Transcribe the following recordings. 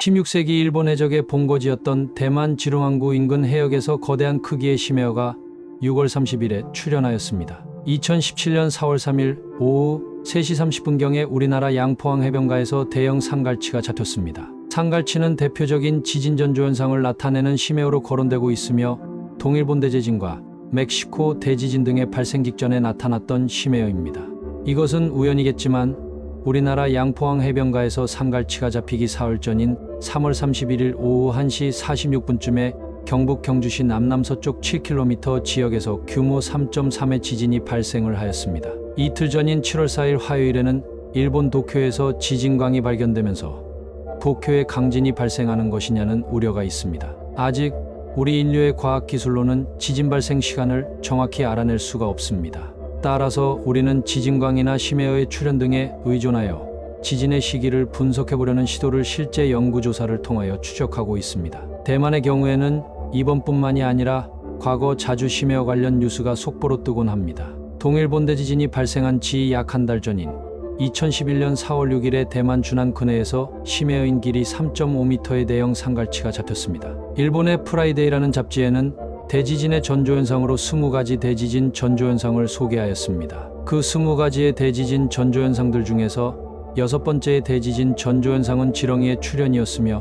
16세기 일본 해적의 본거지였던 대만 지룽항구 인근 해역에서 거대한 크기의 심해어가 6월 30일에 출현하였습니다. 2017년 4월 3일 오후 3시 30분경에 우리나라 양포항 해변가에서 대형 상갈치가 잡혔습니다. 상갈치는 대표적인 지진 전조 현상을 나타내는 심해어로 거론되고 있으며 동일본 대지진과 멕시코 대지진 등의 발생 직전에 나타났던 심해어입니다. 이것은 우연이겠지만 우리나라 양포항 해변가에서 상갈치가 잡히기 사흘 전인 3월 31일 오후 1시 46분쯤에 경북 경주시 남남서쪽 7km 지역에서 규모 3.3의 지진이 발생을 하였습니다. 이틀 전인 7월 4일 화요일에는 일본 도쿄에서 지진광이 발견되면서 도쿄에 강진이 발생하는 것이냐는 우려가 있습니다. 아직 우리 인류의 과학기술로는 지진 발생 시간을 정확히 알아낼 수가 없습니다. 따라서 우리는 지진광이나 심해어의 출현 등에 의존하여 지진의 시기를 분석해보려는 시도를 실제 연구조사를 통하여 추적하고 있습니다. 대만의 경우에는 이번뿐만이 아니라 과거 자주 심해어 관련 뉴스가 속보로 뜨곤 합니다. 동일본 대지진이 발생한 지 약 한 달 전인 2011년 4월 6일에 대만 주난 근해에서 심해어인 길이 3.5m의 대형 상갈치가 잡혔습니다. 일본의 프라이데이라는 잡지에는 대지진의 전조현상으로 20가지 대지진 전조현상을 소개하였습니다. 그 20가지의 대지진 전조현상들 중에서 6번째의 대지진 전조현상은 지렁이의 출현이었으며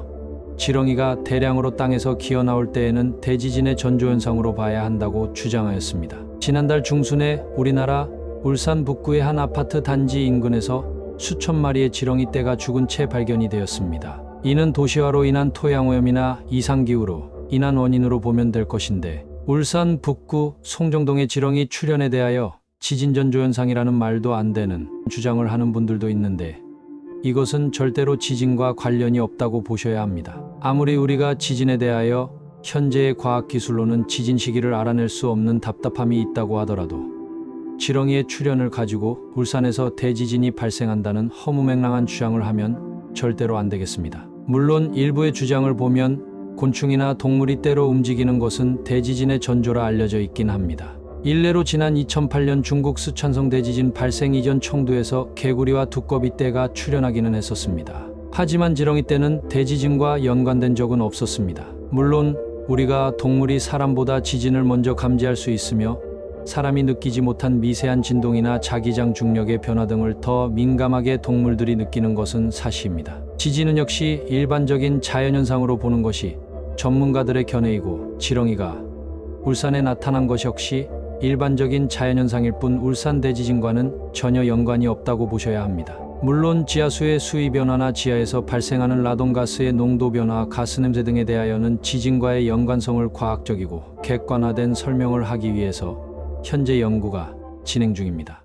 지렁이가 대량으로 땅에서 기어나올 때에는 대지진의 전조현상으로 봐야 한다고 주장하였습니다. 지난달 중순에 우리나라 울산 북구의 한 아파트 단지 인근에서 수천 마리의 지렁이 떼가 죽은 채 발견이 되었습니다. 이는 도시화로 인한 토양오염이나 이상기후로 인한 원인으로 보면 될 것인데 울산 북구 송정동의 지렁이 출현에 대하여 지진 전조현상이라는 말도 안 되는 주장을 하는 분들도 있는데 이것은 절대로 지진과 관련이 없다고 보셔야 합니다. 아무리 우리가 지진에 대하여 현재의 과학기술로는 지진 시기를 알아낼 수 없는 답답함이 있다고 하더라도 지렁이의 출현을 가지고 울산에서 대지진이 발생한다는 허무맹랑한 주장을 하면 절대로 안 되겠습니다. 물론 일부의 주장을 보면 곤충이나 동물이 때로 움직이는 것은 대지진의 전조라 알려져 있긴 합니다. 일례로 지난 2008년 중국 쓰촨성 대지진 발생 이전 청두에서 개구리와 두꺼비 떼가 출현하기는 했었습니다. 하지만 지렁이 떼는 대지진과 연관된 적은 없었습니다. 물론 우리가 동물이 사람보다 지진을 먼저 감지할 수 있으며 사람이 느끼지 못한 미세한 진동이나 자기장 중력의 변화 등을 더 민감하게 동물들이 느끼는 것은 사실입니다. 지진은 역시 일반적인 자연현상으로 보는 것이 전문가들의 견해이고 지렁이가 울산에 나타난 것 역시 일반적인 자연현상일 뿐 울산 대지진과는 전혀 연관이 없다고 보셔야 합니다. 물론 지하수의 수위 변화나 지하에서 발생하는 라돈가스의 농도 변화, 가스 냄새 등에 대하여는 지진과의 연관성을 과학적이고 객관화된 설명을 하기 위해서 현재 연구가 진행 중입니다.